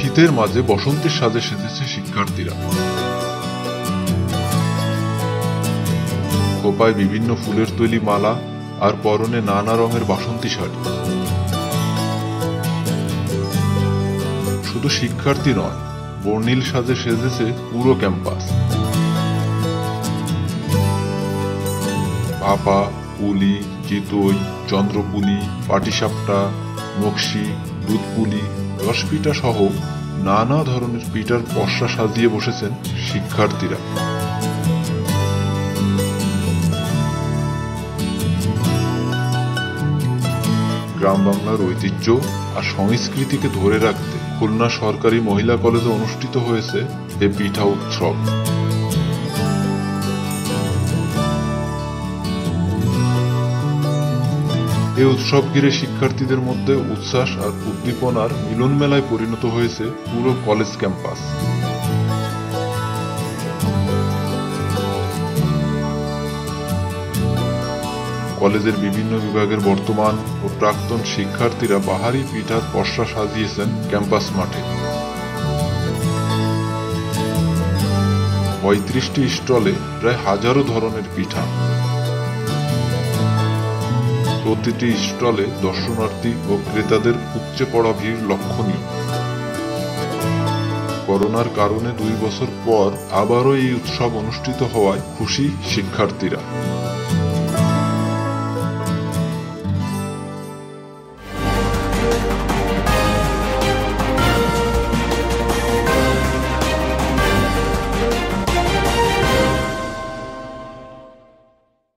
শীতের মাঝে বসন্তের সাজে সেজেছে শিক্ষার্থীরা। খোপায় বিভিন্ন ফুলের তৈরি মালা আর পরনে নানা রঙের বাসন্তী শাড়ি। শুধু শিক্ষার্থী নয়, বর্ণিল সাজে সেজেছে পুরো ক্যাম্পাস। ভাপা, পুলি, চিতই, চন্দ্রপুলি, পাটিসাপটা, নকশি, দুধপুলি, রসপিঠা সহ নানা ধরনের পিঠার পসরা সাজিয়ে বসেছেন শিক্ষার্থীরা। গ্রাম বাংলার ঐতিহ্য আর সংস্কৃতিকে ধরে রাখতে খুলনা সরকারি মহিলা কলেজে অনুষ্ঠিত হয়েছে এ পিঠা উৎসব। এই উৎসব ঘিরে শিক্ষার্থীদের মধ্যে উচ্ছ্বাস আর উদ্দীপনার মিলন মেলায় পরিণত হয়েছে পুরো কলেজ ক্যাম্পাস। কলেজের বিভিন্ন বিভাগের বর্তমান ও প্রাক্তন শিক্ষার্থীরা বাহারি পিঠার পসরা সাজিয়েছেন ক্যাম্পাস মাঠে। ৩৫টি স্টলে প্রায় হাজারো ধরনের পিঠা। প্রতিটি স্টলে দর্শনার্থী ও ক্রেতাদের উপচে পড়া ভিড় লক্ষণীয়। করোনার কারণে ২ বছর পর আবারও এই উৎসব অনুষ্ঠিত হওয়ায় খুশি শিক্ষার্থীরা।